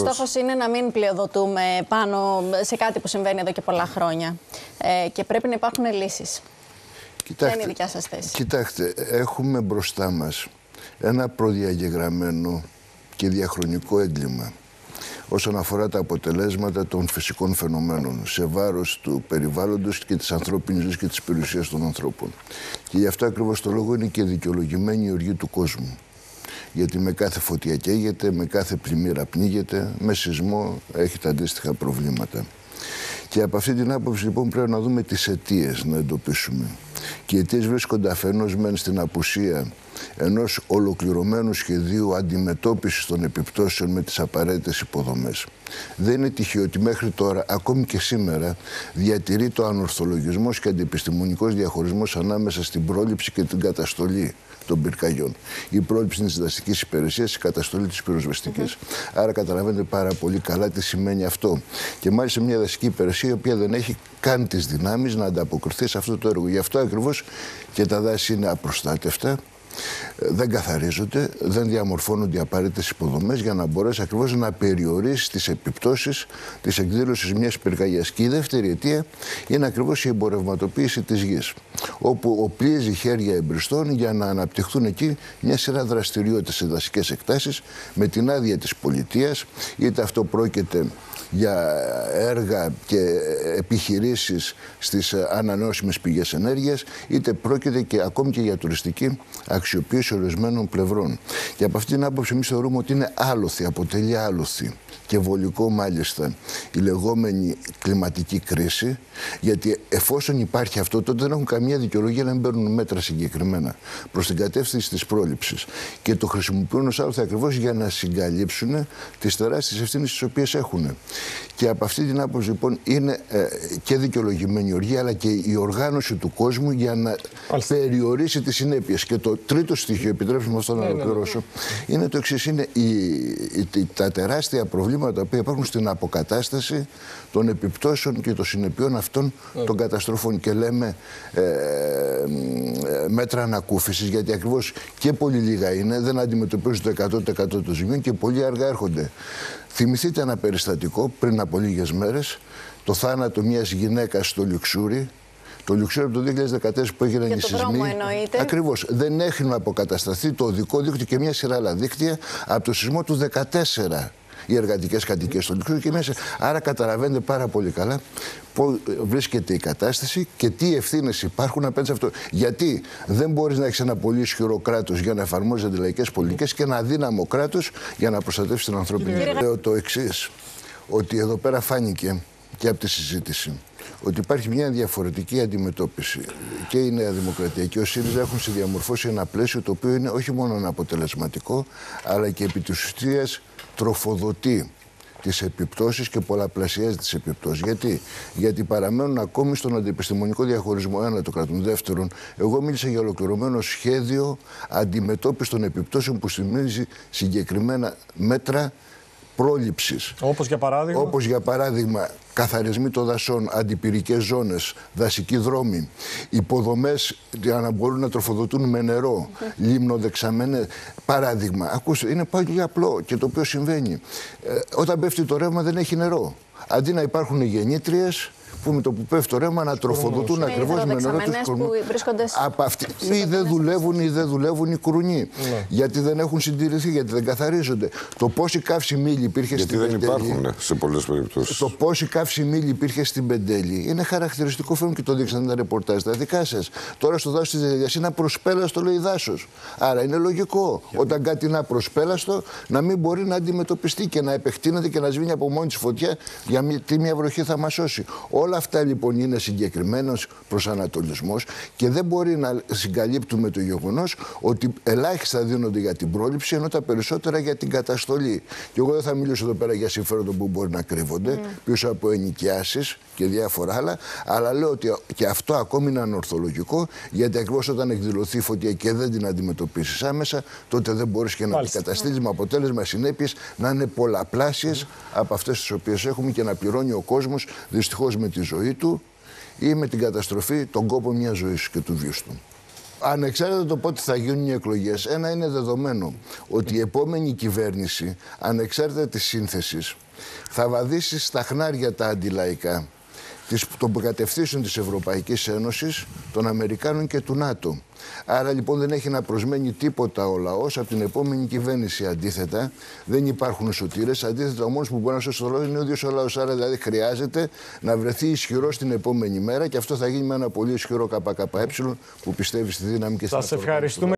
στόχος είναι να μην πλειοδοτούμε πάνω σε κάτι που συμβαίνει εδώ και πολλά χρόνια. Και πρέπει να υπάρχουν λύσεις. Ποια είναι η δικιά σας θέση? Κοιτάξτε, έχουμε μπροστά μας ένα προδιαγεγραμμένο και διαχρονικό έγκλημα όσον αφορά τα αποτελέσματα των φυσικών φαινομένων σε βάρος του περιβάλλοντος και της ανθρώπινης ζωής και της περιουσίας των ανθρώπων. Και γι' αυτό ακριβώς το λόγο είναι και δικαιολογημένη η οργή του κόσμου. Γιατί με κάθε φωτιά καίγεται, με κάθε πλημμύρα πνίγεται, με σεισμό έχει τα αντίστοιχα προβλήματα. Και από αυτή την άποψη λοιπόν πρέπει να δούμε τις αιτίες να εντοπίσουμε. Και οι αιτίες βρίσκονται αφενός μεν στην απουσία ενός ολοκληρωμένου σχεδίου αντιμετώπισης των επιπτώσεων με τις απαραίτητες υποδομές. Δεν είναι τυχαίο ότι μέχρι τώρα, ακόμη και σήμερα, διατηρείται ο ανορθολογισμός και αντιεπιστημονικός διαχωρισμός ανάμεσα στην πρόληψη και την καταστολή των πυρκαγιών. Η πρόληψη είναι της δασικής υπηρεσίας, η καταστολή της πυροσβεστικής. Άρα καταλαβαίνετε πάρα πολύ καλά τι σημαίνει αυτό. Και μάλιστα μια δασική υπηρεσία η οποία δεν έχει καν τις δυνάμεις να ανταποκριθεί σε αυτό το έργο. Γι' αυτό ακριβώς και τα δάση είναι απροστάτευτα. Δεν καθαρίζονται, δεν διαμορφώνονται οι απαραίτητες υποδομές για να μπορέσει ακριβώς να περιορίσει τις επιπτώσεις της εκδήλωσης μιας πυρκαγιάς. Και η δεύτερη αιτία είναι ακριβώς η εμπορευματοποίηση της γης, όπου οπλίζει χέρια εμπριστών για να αναπτυχθούν εκεί μια σειρά δραστηριότητες σε δασικές εκτάσεις με την άδεια της πολιτείας, είτε αυτό πρόκειται για έργα και επιχειρήσεις στις ανανεώσιμες πηγές ενέργειας, είτε πρόκειται και ακόμη και για τουριστική αξιοποίηση ορισμένων πλευρών. Και από αυτή την άποψη εμείς θεωρούμε ότι είναι άλοθη, αποτελεί άλοθη και βολικό μάλιστα η λεγόμενη κλιματική κρίση, γιατί εφόσον υπάρχει αυτό, τότε δεν έχουν καμία δικαιολογία να μην παίρνουν μέτρα συγκεκριμένα προς την κατεύθυνση της πρόληψης. Και το χρησιμοποιούν ως άλοθη ακριβώς για να συγκαλύψουν τις τεράστιες ευθύνες τις οποίες έχουν. Και από αυτή την άποψη λοιπόν είναι και δικαιολογημένη η οργή, αλλά και η οργάνωση του κόσμου για να περιορίσει τις συνέπειες. Και το τρίτο στοιχείο, επιτρέψτε μου αυτό να ολοκληρώσω, είναι το εξής: είναι τα τεράστια προβλήματα που υπάρχουν στην αποκατάσταση των επιπτώσεων και των συνεπειών αυτών των καταστροφών. Και λέμε μέτρα ανακούφισης, γιατί ακριβώς και πολύ λίγα είναι, δεν αντιμετωπίζουν το 100% των ζημιών και πολύ αργά έρχονται. Θυμηθείτε ένα περιστατικό πριν από λίγες μέρες, το θάνατο μιας γυναίκας στο Λιουξούρι. Το Λιουξούρι από το 2014 που έγιναν οι σεισμοί. Ακριβώς. Δεν έχει να αποκατασταθεί το οδικό δίκτυο και μια σειρά άλλα δίκτυα από το σεισμό του 2014. Οι εργατικές κατοικίες στο Λιουξούρι και μέσα. Άρα καταλαβαίνετε πάρα πολύ καλά πού βρίσκεται η κατάσταση και τι ευθύνες υπάρχουν απέναντι σε αυτό. Γιατί δεν μπορείς να έχεις ένα πολύ ισχυρό κράτος για να εφαρμόζει αντιλαϊκές πολιτικές και ένα αδύναμο κράτος για να προστατεύσει την ανθρώπινη ζωή. Λέω το εξής, ότι εδώ πέρα φάνηκε και από τη συζήτηση ότι υπάρχει μια διαφορετική αντιμετώπιση. Και η Νέα Δημοκρατία και ο ΣΥΡΙΖΑ έχουν διαμορφώσει ένα πλαίσιο το οποίο είναι όχι μόνο αναποτελεσματικό, αλλά και επί της ουσίας τροφοδοτεί τις επιπτώσεις και πολλαπλασιάζει τις επιπτώσεις. Γιατί παραμένουν ακόμη στον αντιεπιστημονικό διαχωρισμό. Ένα το κρατούν. Δεύτερον, εγώ μίλησα για ολοκληρωμένο σχέδιο αντιμετώπισης των επιπτώσεων που σημαίνει συγκεκριμένα μέτρα πρόληψης. Όπως για παράδειγμα καθαρισμοί των δασών, αντιπυρικές ζώνες, δασικοί δρόμοι, υποδομές για να μπορούν να τροφοδοτούν με νερό, λίμνο-δεξαμένες. Παράδειγμα, ακούστε, είναι πολύ απλό και το οποίο συμβαίνει. Όταν πέφτει το ρεύμα δεν έχει νερό. Αντί να υπάρχουν γεννήτριες που με το που πέφτει το ρεύμα να τροφοδοτούν ακριβώς με νερό τους κορμούς. Από αυτή ή δεν δουλεύουν οι κρουνοί. Γιατί δεν έχουν συντηρηθεί, γιατί δεν καθαρίζονται. Το πόση καύση μήλι υπήρχε στην Πεντέλη. Γιατί δεν υπάρχουν σε πολλές περιπτώσεις. Το πόση καύση μήλι υπήρχε στην Πεντέλη είναι χαρακτηριστικό φαινόμενο και το δείξαν τα ρεπορτάζ τα δικά σας. Τώρα στο δάσος της διαδικασίας είναι απροσπέλαστο, λέει δάσος. Άρα είναι λογικό όταν κάτι είναι απροσπέλαστο να μην μπορεί να αντιμετωπιστεί και να επεκτείνεται και να σβήνει από μόνη της φωτιά γιατί μια βροχή θα μας σώσει. Όλα αυτά λοιπόν είναι συγκεκριμένος προσανατολισμός και δεν μπορεί να συγκαλύπτουμε το γεγονός ότι ελάχιστα δίνονται για την πρόληψη ενώ τα περισσότερα για την καταστολή. Και εγώ δεν θα μιλήσω εδώ πέρα για συμφέροντα που μπορεί να κρύβονται πίσω από ενοικιάσεις και διάφορα άλλα, αλλά λέω ότι και αυτό ακόμη είναι ανορθολογικό, γιατί ακριβώς όταν εκδηλωθεί η φωτιά και δεν την αντιμετωπίσεις άμεσα, τότε δεν μπορείς και να αντικαταστήσεις με αποτέλεσμα συνέπειες να είναι πολλαπλάσιες από αυτές τις οποίες έχουμε και να πληρώνει ο κόσμος δυστυχώς με τη ζωή του ή με την καταστροφή, τον κόπο μιας ζωής και του βίους του. ανεξάρτητα το πότε θα γίνουν οι εκλογές, ένα είναι δεδομένο, ότι η επόμενη κυβέρνηση, ανεξάρτητα της σύνθεσης, θα βαδίσει στα χνάρια τα αντιλαϊκά των κατευθύνσεων της Ευρωπαϊκής Ένωσης, των Αμερικάνων και του ΝΑΤΟ. Άρα λοιπόν δεν έχει να προσμένει τίποτα ο λαός από την επόμενη κυβέρνηση. Αντίθετα, δεν υπάρχουν σωτήρες. Αντίθετα, ο μόνος που μπορεί να σώσει το λαό είναι ο ίδιος ο λαός. Άρα δηλαδή χρειάζεται να βρεθεί ισχυρός την επόμενη μέρα, και αυτό θα γίνει με ένα πολύ ισχυρό ΚΚΕ που πιστεύει στη δύναμη και στην αυτοργάνωση.